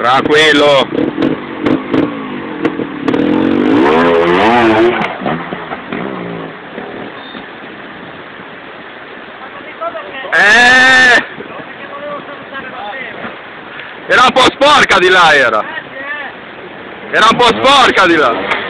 Tranquillo. Era un po' sporca di là, era un po' sporca di là.